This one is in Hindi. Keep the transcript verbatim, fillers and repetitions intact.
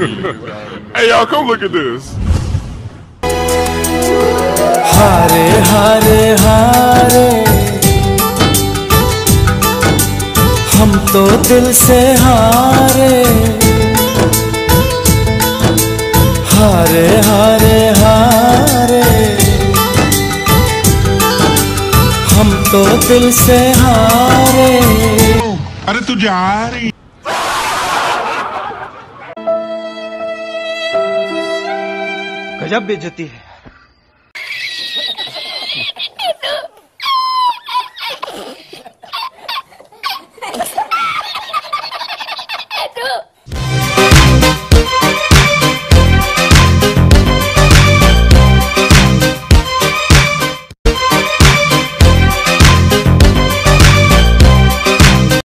Hey, y'all, come look at this. हारे हारे हारे हम तो दिल से हारे, हारे हारे हारे हम तो दिल से हारे। अरे तू जा रही। गजब बेइज्जती है।